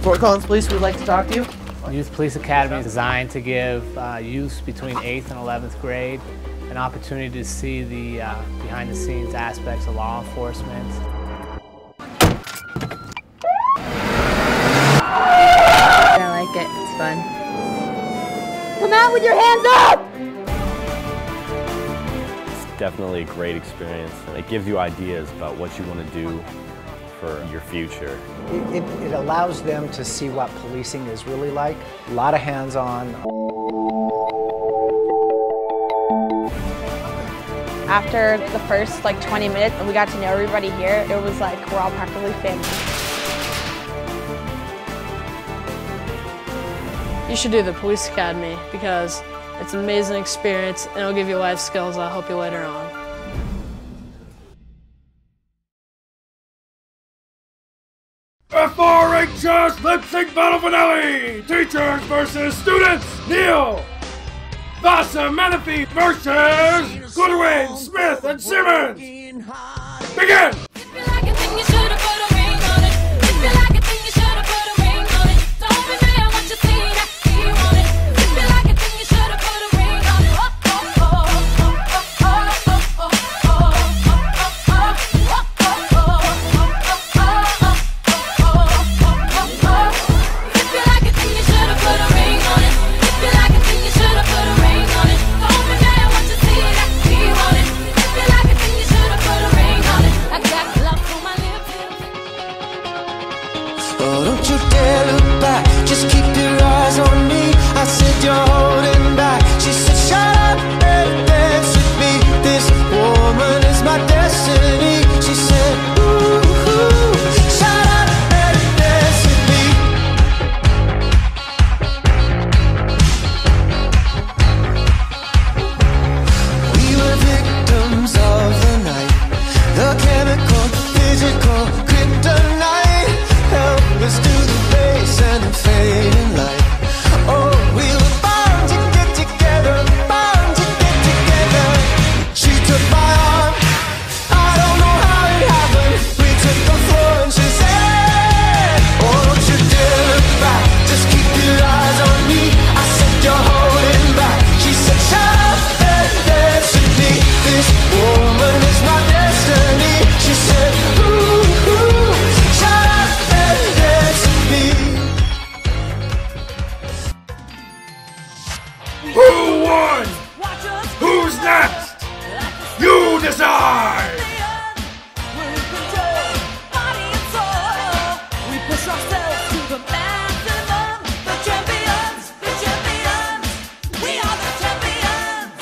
Fort Collins Police would like to talk to you. Youth Police Academy is designed to give youth between 8th and 11th grade an opportunity to see the behind-the-scenes aspects of law enforcement. I like it. It's fun. Come out with your hands up! It's definitely a great experience. It gives you ideas about what you want to do for your future. It allows them to see what policing is really like. A lot of hands-on. After the first 20 minutes, we got to know everybody here. It was like we're all practically family. You should do the police academy because it's an amazing experience and it'll give you life skills that'll help you later on. FRHS lip sync battle finale! Teachers versus students! Neil! Vasa Menifee versus Goodwin, Smith, and Simmons! Begin! Oh, don't you dare look back, just keep your eyes on me. I said you're holding back. She said shut up and dance with me. This woman is my destiny. She said ooh, ooh, shut up and dance with me. We were victims of the night, the chemical, physical, kryptonite. Help us to the base and the fading light. Oh, we were bound to get together, bound to get together. She took my arm, I don't know how it happened. We took the floor and she said, oh, don't you dare look back, just keep your eyes on me. I said you're holding back. She said shut up and dance with me. This woman is my destiny. She said ooh, ooh, shut up. Who won? Who's next? You decide! We push ourselves to the maximum. The champions, we are the champions.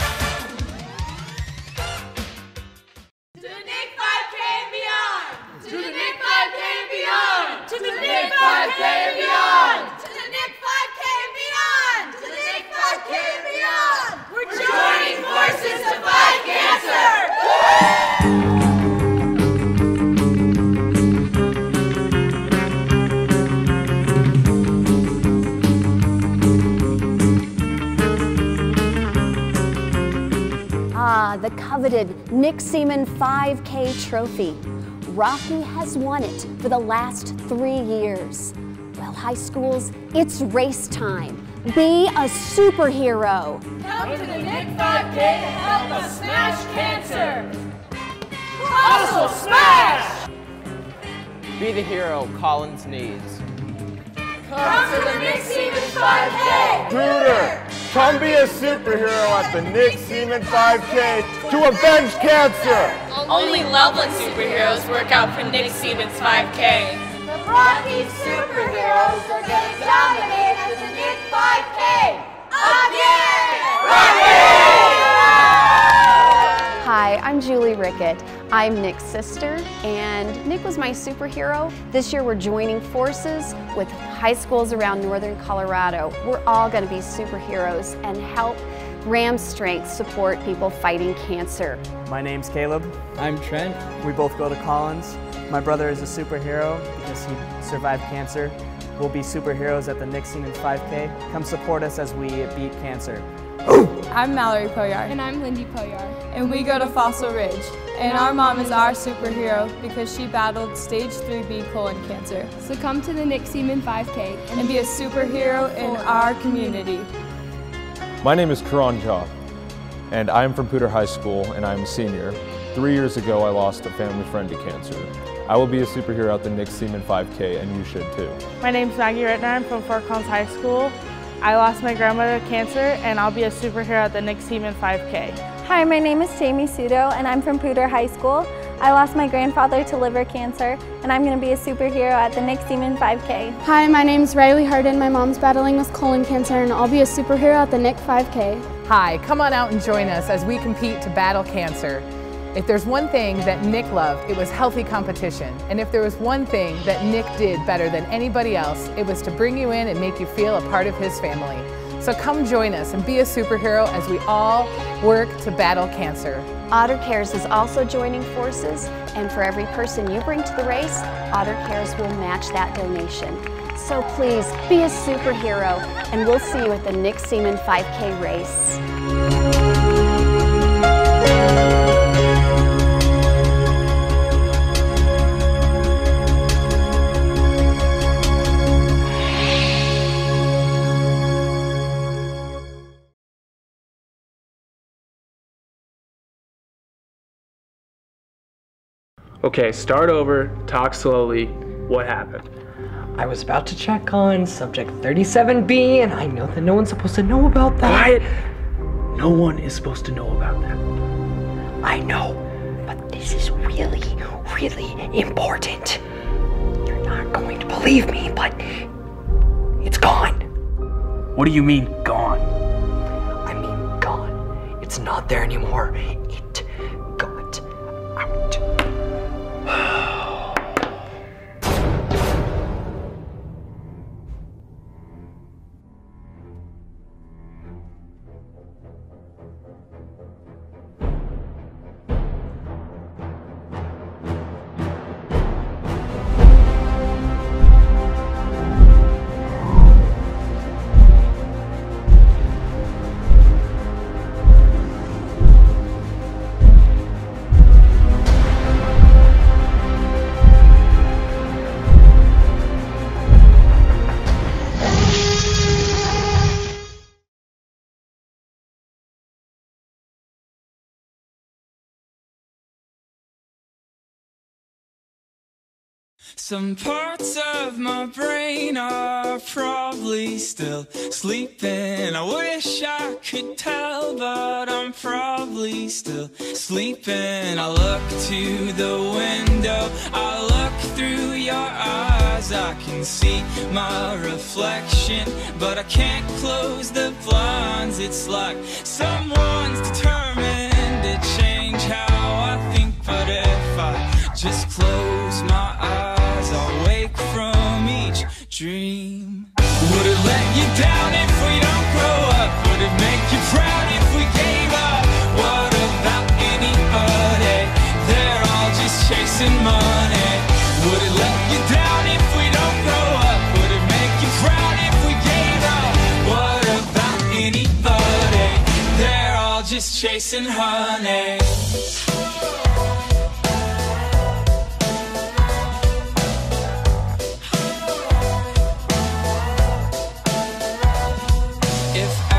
To the Nick 5K and beyond! To the Nick 5K and beyond! To the Nick 5K and beyond! To the Nick 5K and beyond! To the Nick 5K and beyond! We're joining forces to fight cancer! The coveted Nick Seaman 5K trophy. Rocky has won it for the last 3 years. Well, high schools, it's race time. Be a superhero. Come to the Nick 5K and help us smash cancer! Hustle smash! Be the hero Collins needs. Come to the Nick Seaman 5K! Tutor, come be a superhero at the Nick Seaman 5K to avenge cancer! Only Loveland superheroes work out for Nick Seaman's 5K. The Rocky superheroes are going to dominate at the Nick 5K! Again! Rocky! Hi, I'm Julie Rickett. I'm Nick's sister, and Nick was my superhero. This year we're joining forces with high schools around northern Colorado. We're all going to be superheroes and help Ram Strength support people fighting cancer. My name's Caleb. I'm Trent. We both go to Collins. My brother is a superhero because he survived cancer. We'll be superheroes at the Nick Seaman 5K. Come support us as we beat cancer. I'm Mallory Poyar. And I'm Lindy Poyar. And we go to Fossil Ridge. And our mom is our superhero because she battled stage 3B colon cancer. So come to the Nick Seaman 5K and be a superhero in our community. My name is Karan Jha, and I'm from Poudre High School, and I'm a senior. 3 years ago, I lost a family friend to cancer. I will be a superhero at the Nick Seaman 5K, and you should too. My name's Maggie Rittner. I'm from Fort Collins High School. I lost my grandmother to cancer, and I'll be a superhero at the Nick Seaman 5K. Hi, my name is Jamie Sudo, and I'm from Poudre High School. I lost my grandfather to liver cancer, and I'm going to be a superhero at the Nick Seaman 5K. Hi, my name's Riley Harden. My mom's battling with colon cancer, and I'll be a superhero at the Nick 5K. Hi, come on out and join us as we compete to battle cancer. If there's one thing that Nick loved, it was healthy competition. And if there was one thing that Nick did better than anybody else, it was to bring you in and make you feel a part of his family. So come join us and be a superhero as we all work to battle cancer. Otter Cares is also joining forces, and for every person you bring to the race, Otter Cares will match that donation. So please be a superhero, and we'll see you at the Nick Seaman 5K race. Okay, start over, talk slowly. What happened? I was about to check on subject 37B, and I know that no one's supposed to know about that. Quiet! No one is supposed to know about that. I know, but this is really, really important. You're not going to believe me, but it's gone. What do you mean, gone? I mean gone. It's not there anymore. It got out. Some parts of my brain are probably still sleeping. I wish I could tell, but I'm probably still sleeping. I look to the window, I look through your eyes. I can see my reflection, but I can't close the blinds. It's like someone's determined to change how I think, but if I just close my eyes, I'll wake from each dream. Would it let you down if we don't grow up? Would it make you proud if we gave up? What about anybody? They're all just chasing money. Would it let you down if we don't grow up? Would it make you proud if we gave up? What about anybody? They're all just chasing honey. If